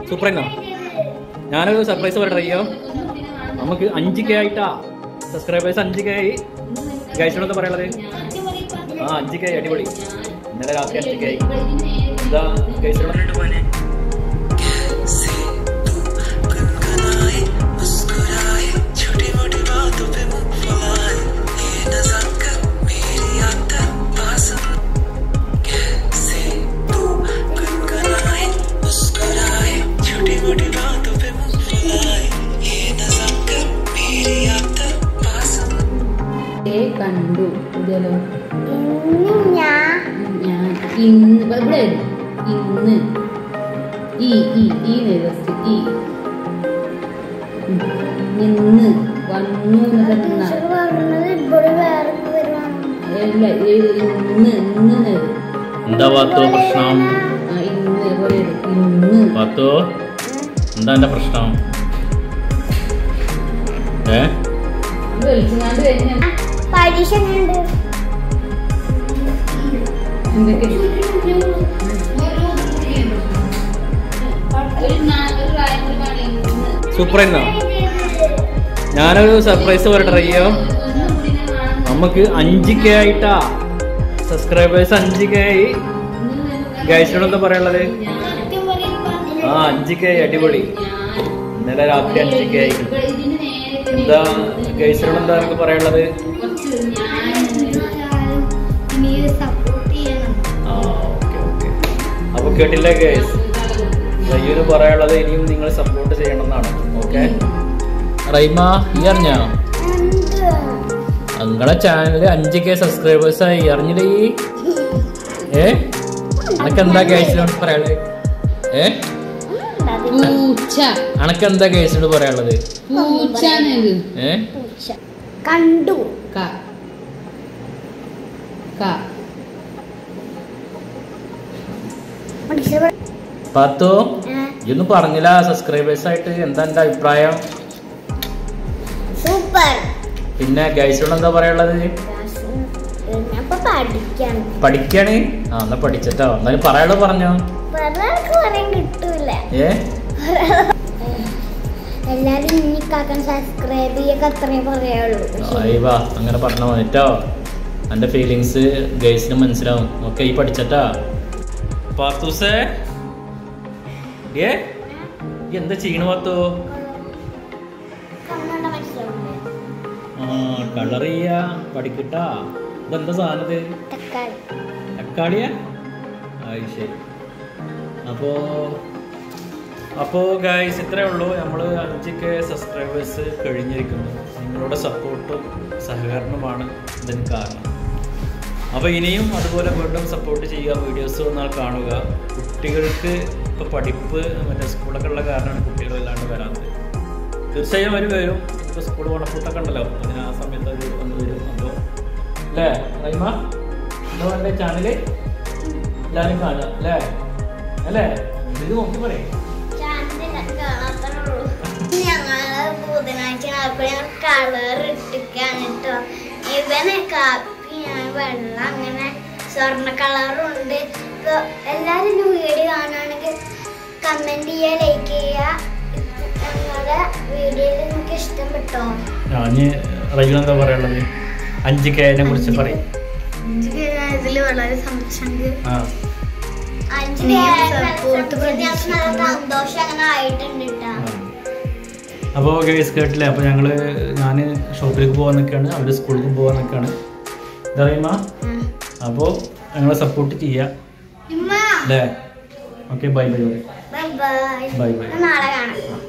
Super ആയിരുന്നോ? ഞാനൊരു surprise പറയോ, നമുക്ക് 5K ആയിട്ടാ സബ്സ്ക്രൈബേഴ്സ്. 5K ആയി. ഗൈസിനോട് എന്താ പറയുള്ളത്? 5K അടിപൊളി. ഇന്നലെ രാത്രി 5K ആയി. എന്താ ഗൈസിനോട്? കണ്ടു ഇതല്ലോ ഞാൻ ഇന്ന് ഇവിടെ ഇന്ന് ഈ ഇന്ന് വന്നു എന്താ പാത്തോ പ്രശ്നം? പാത്തോ എന്താ എന്റെ പ്രശ്നം? പരീക്ഷ സൂപ്പർ ആയിരുന്നോ? ഞാനൊരു സർപ്രൈസ് പറയോ, നമുക്ക് 5K ആയിട്ടാ സബ്സ്ക്രൈബേഴ്സ്. 5K ആയി. ഗൈസിനോട് എന്താ പറയാനുള്ളത്? 5K അടിപൊളി. ഇന്നലെ രാത്രി 5K ആയി. എന്താ ഗൈസിനോട് എന്താ എനിക്ക് പറയാനുള്ളത്? അപ്പൊ കേട്ടില്ലേ ഗൈസ്, റയ്യൂന് പറയാനുള്ളത് ഇനിയും നിങ്ങൾ സപ്പോർട്ട് ചെയ്യണം എന്നാണ്. ഓക്കെ റൈമ, ഈ അറിഞ്ഞോ നിങ്ങളെ ചാനല് 5K സബ്സ്ക്രൈബേഴ്സ് ആയി? അറിഞ്ഞില്ലേ? അനക്കെന്താ ഗൈസിനോട് പറയാനുള്ളത്? അനക്കെന്താ ഗൈസിനോട് പറയാനുള്ളത്? കണ്ടു പാത്തു ഇതൊന്നും പറഞ്ഞില്ല സബ്സ്ക്രൈബേഴ്സ് ആയിട്ട്. എന്താ എന്റെ അഭിപ്രായം? സൂപ്പർ. പിന്നെ ഗൈസിനോട് എന്താ പറയാനുള്ളത്? പഠിക്കാണ്. എന്നാ പഠിച്ചിട്ടോ. എന്നാലും പറയാനുള്ളത് പറഞ്ഞോ. അങ്ങനെ പറഞ്ഞോ മതിട്ടോ. എന്റെ ഫീലിങ്സ് ഗൈസിന് മനസ്സിലാവും. ഓക്കെ, ഈ പഠിച്ചട്ടാ. പാത്തൂസേ എന്താ ചെയ്യണ പാത്തോ? കളർ ചെയ്യാ പഠിക്കട്ടാ. ഇതെന്താ സാധനത്? തക്കാളിയാ? ശരി. അപ്പോ ഗൈസ് ഇത്രേ ഉള്ളൂ. നമ്മൾ 5K സബ്സ്ക്രൈബേഴ്സ് കഴിഞ്ഞിരിക്കുന്നു. നിങ്ങളുടെ സപ്പോർട്ടും സഹകരണമാണ് ഇതിന് കാരണം. അപ്പോൾ ഇനിയും അതുപോലെ വീണ്ടും സപ്പോർട്ട് ചെയ്യുക. വീഡിയോസ് വന്നാൽ കാണുക. കുട്ടികൾക്ക് ഇപ്പോൾ പഠിപ്പ് മറ്റേ സ്കൂളൊക്കെ ഉള്ള കാരണമാണ് കുട്ടികളല്ലാണ്ട് വരാത്തത്. തീർച്ചയായും അവർ വരും. ഇപ്പോൾ സ്കൂൾ ഓണപ്പൂട്ടൊക്കെ ഉണ്ടല്ലോ, അതിന് ആ സമയത്ത് അവർ വന്ന് വരും. അപ്പോൾ അല്ലേ റൈമ, എന്താ വേണ്ടേ? ചാനല് എല്ലാവരും കാണുക അല്ലേ? അല്ലേ? ഇത് നോക്കി പറയും. ഞങ്ങള് ബുധനാഴ്ച കളർ ഇട്ടിക്കാണ് കേട്ടോ. ഇവനെ കാപ്പി, വെള്ളം, അങ്ങനെ സ്വർണ്ണ കളറുണ്ട്. ഇപ്പോൾ എല്ലാവരും വീഡിയോ കാണുകയാണെങ്കിൽ കമന്റ് ചെയ്യുക, ലൈക്ക് ചെയ്യുക. ഞങ്ങളുടെ വീഡിയോയിൽ നിങ്ങൾക്ക് ഇഷ്ടപ്പെട്ടോ? എന്താ പറയാനുള്ളത്? 5K കുറിച്ച് പറയും. 5K ആയതിൽ വളരെ സന്തോഷമുണ്ട്. സന്തോഷം അങ്ങനെ ആയിട്ടുണ്ട് കേട്ടോ. അപ്പോൾ ഗൈസ് കേട്ടില്ലേ? അപ്പോൾ ഞാൻ ഷോപ്പിലേക്ക് പോകാൻ നിൽക്കുകയാണ്, അവർ സ്കൂളിലേക്ക് പോകാൻ നിൽക്കുകയാണ്. അറിയുമോ? അപ്പോൾ ഞങ്ങളെ സപ്പോർട്ട് ചെയ്യാം അല്ലേ? Okay, bye bye. Bye bye. നാളെ കാണാം.